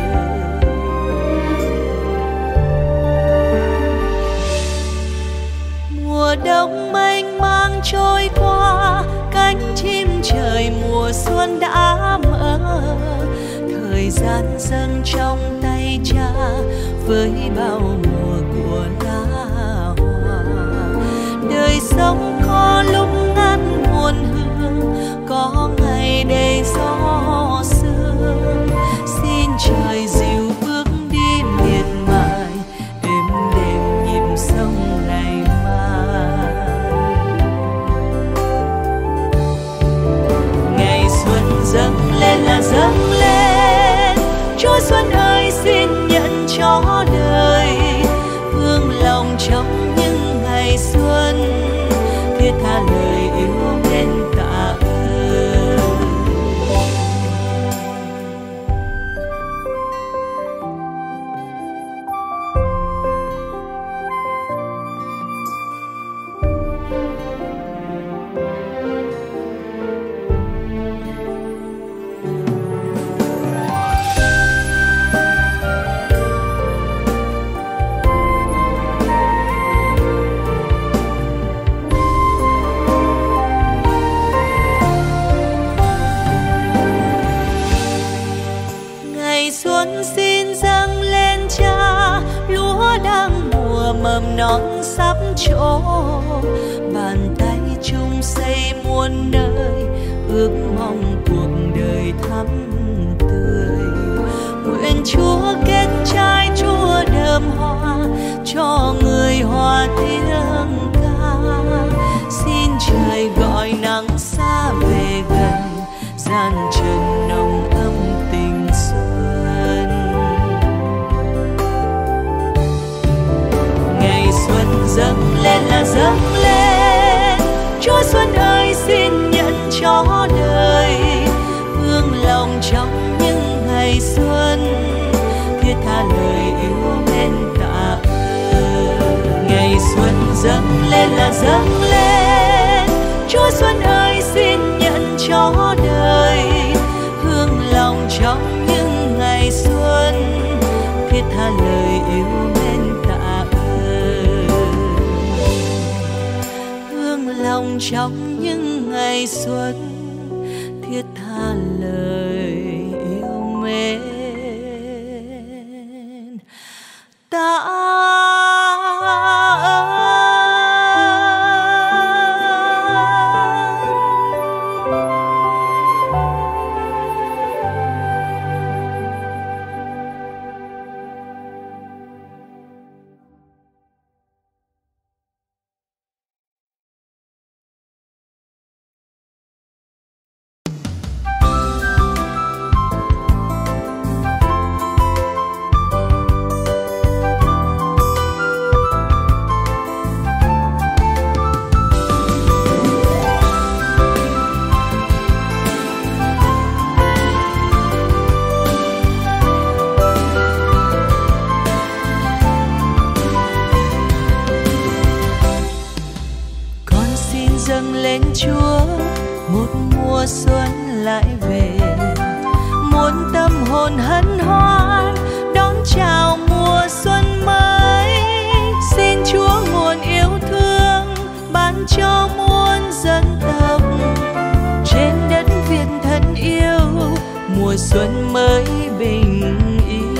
Mùa đông mênh mang trôi qua, cánh chim trời mùa xuân đã mở. Thời gian dâng trong tay Cha với bao mùa của lá hoa. Đời đời sống có lúc ngắn buồn hương, có ngày đầy gió sương. Xin trời dịu bước đi miệt mài, êm đềm nhịp sông ngày mai. Ngày xuân dâng lên là dâng lên, Chúa Xuân ơi xin nhận cho đời. Hương lòng trong những ngày xuân, thiết tha lời yêu mến tạ ơn. Mầm non sắp trổ, bàn tay chung xây muôn nơi, ước mong cuộc đời thắm tươi. Nguyện Chúa kết trái Chúa đơm hoa, cho người hòa tiếng ca. Xin trời gọi nắng xa về gần, gian trần nồng ấm tình xuân. Xuân dâng lên là dâng lên, Chúa Xuân ơi xin nhận cho đời. Hương lòng trong những ngày xuân, thiết tha lời yêu mến tạ ơn. Ngày xuân dâng lên là dâng lên, Chúa Xuân ơi xin nhận cho đời. Hương lòng trong những ngày xuân, thiết tha lời yêu mến tạ ơn. Lòng trong những ngày xuân, thiết tha lời yêu mến tạ ơn. Chúa một mùa xuân lại về, muôn tâm hồn hân hoan đón chào mùa xuân mới. Xin Chúa nguồn yêu thương ban cho muôn dân tộc trên đất Việt thân yêu, mùa xuân mới bình yên.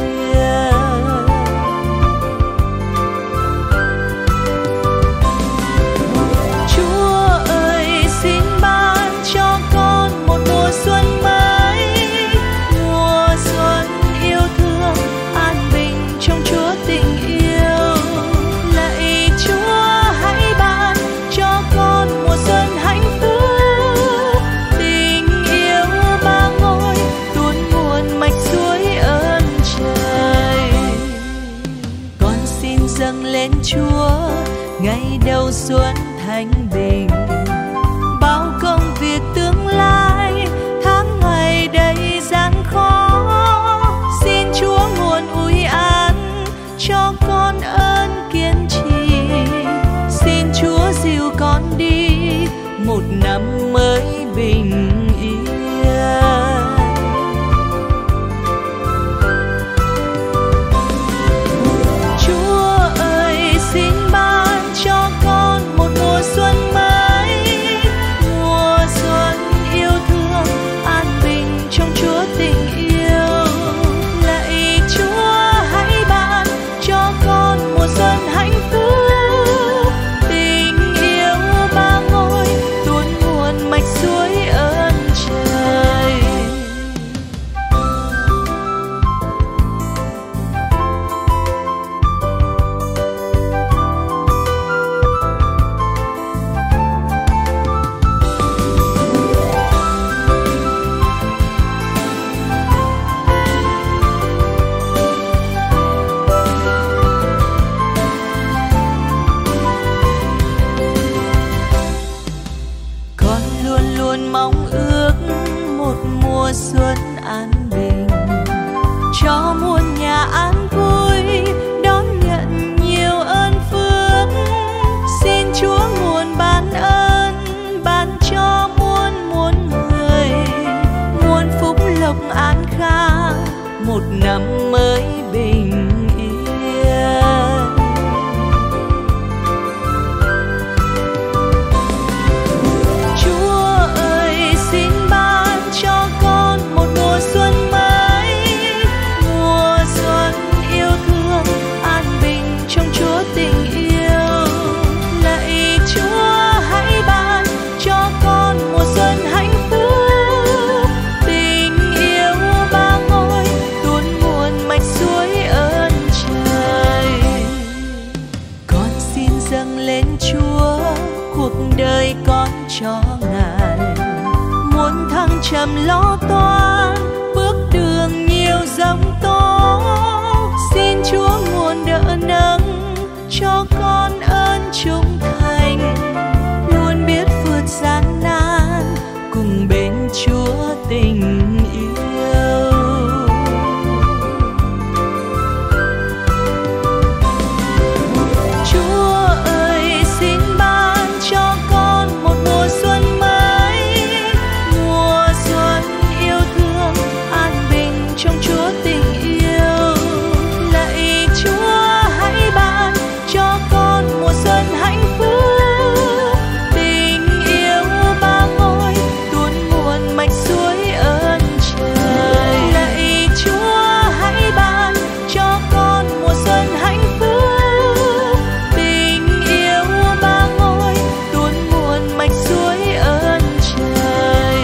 Xuân mới, mùa xuân yêu thương, an bình trong Chúa tình yêu. Lạy Chúa hãy ban cho con mùa xuân hạnh phúc, tình yêu ba ngôi tuôn nguồn mạch suối ơn trời. Con xin dâng lên Chúa ngày đầu xuân thanh bình, bao công việc tương lai tháng ngày đầy gian khó. Xin Chúa nguồn ủi an cho con ơn kiên trì, xin Chúa dìu con đi một năm mới bình yên. Chúa ơi xin ban cho con một mùa xuân mới, mùa xuân yêu thương, an bình trong Chúa tình yêu. Lạy Chúa hãy ban cho con mùa một năm mới bình yên. Chúa ơi xin ban cho con một mùa xuân mới, mùa xuân yêu thương an bình trong Chúa tình yêu. Lạy Chúa hãy ban cho con mùa xuân hạnh phúc, tình yêu ba ngôi tuôn nguồn mạch suối ơn trời. Con xin dâng lên Chúa cuộc đời con cho Ngài, muốn thăng trầm lo toan bước đường nhiều giông tố. Xin Chúa nguồn đỡ nâng cho con ơn trung thành, luôn biết vượt gian nan cùng bên Chúa tình yêu. Chúa ơi xin ban cho con một mùa xuân mới, mùa xuân yêu thương an bình trong Chúa tình yêu. Lạy Chúa hãy ban cho con mùa xuân hạnh phúc, tình yêu ba ngôi tuôn nguồn mạch suối ơn trời. Lạy Chúa hãy ban cho con mùa xuân hạnh phúc, tình yêu ba ngôi tuôn nguồn mạch suối ơn trời.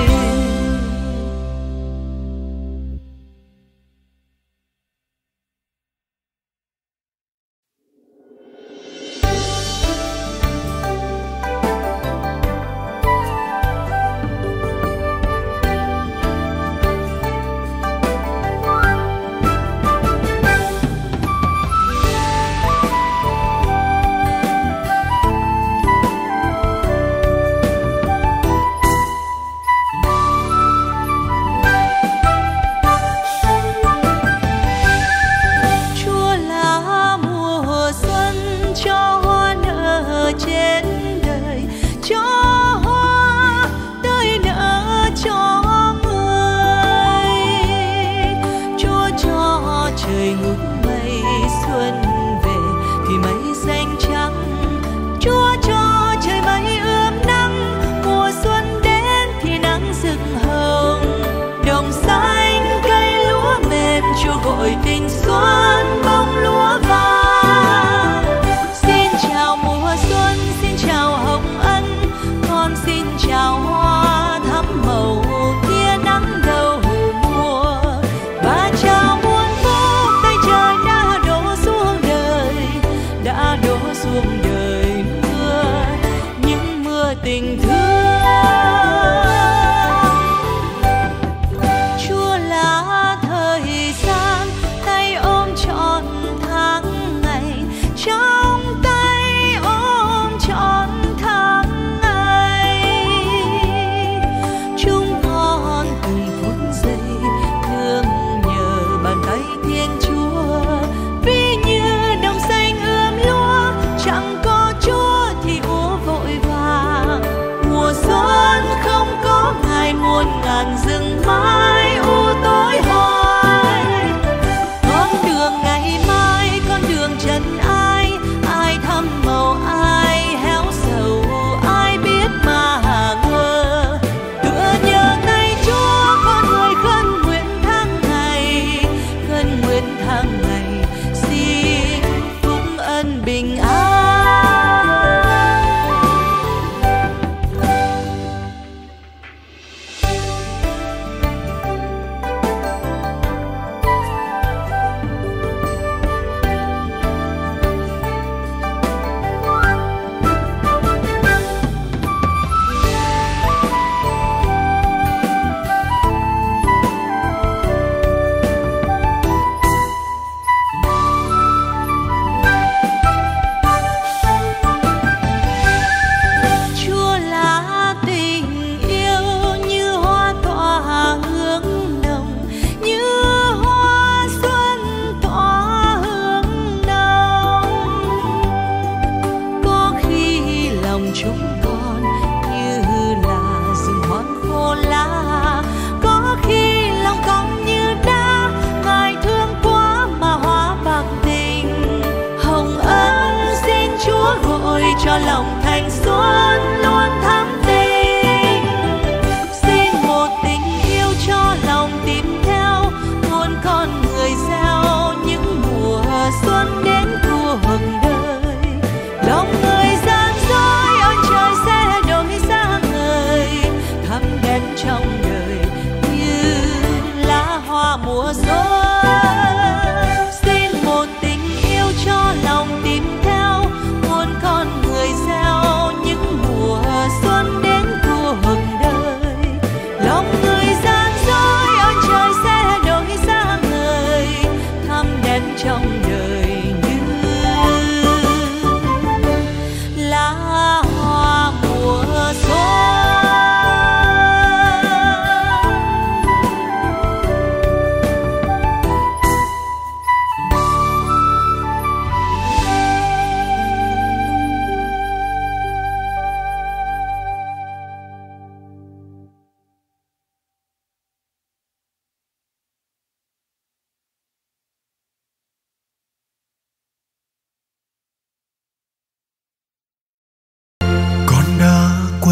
Chúa là mùa xuân cho hoa nở trên đời, cho hoa tươi nở cho người. Chúa cho trời ngút mây xuân về thì mây xanh trắng, Chúa cho trời mây ươm nắng. Mùa xuân đến thì nắng rực hồng, đồng xanh cây lúa mềm. Chúa gọi tình xuân bông lúa vàng. Xin chào mùa xuân, xin chào hồng ân, con xin chào hoa thắm màu tia nắng đầu mùa. Và chào muôn phúc tay trời đã đổ xuống đời, đã đổ xuống đời mưa, những mưa tình thương. Chúa là thời gian tay ôm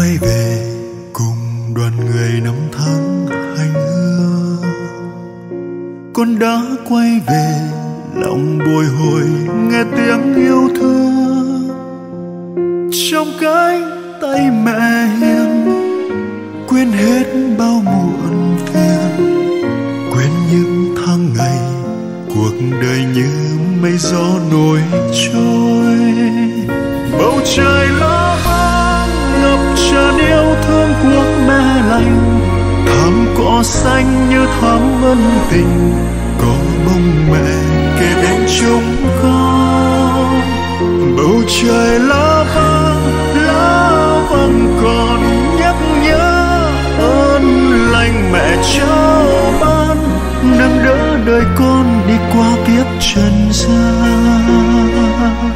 quay về cùng đoàn người năm tháng hạnh hương. Con đã quay về lòng bồi hồi nghe tiếng yêu thương. Trong cái tay mẹ hiền quên hết bao muộn phiền, quên những tháng ngày cuộc đời như mây gió nổi trôi. Bầu trời lá vàng ngập tràn yêu thương của mẹ lành, thảm cỏ xanh như thắm ân tình, có bông mẹ kề bên chúng con. Bầu trời lá vàng, lá vàng còn nhắc nhớ ơn lành mẹ trao ban, nâng đỡ đời con đi qua kiếp trần gian.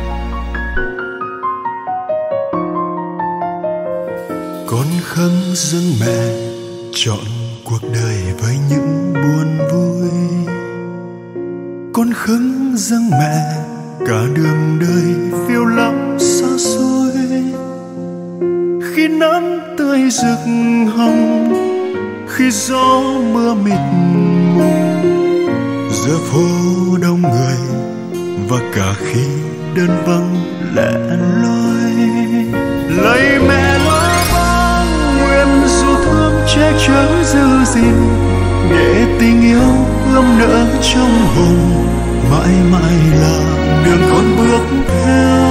Con khấn dâng mẹ chọn cuộc đời với những buồn vui. Con khấn dâng mẹ cả đường đời phiêu lãng xa xôi. Khi nắng tươi rực hồng, khi gió mưa mịt mù, giữa phố đông người và cả khi đơn vắng lẻ loi. Lạy mẹ lá vàng nguyện dù thương che chở giữ gìn, để tình yêu ươm nở trong hồn mãi mãi là đường con bước theo.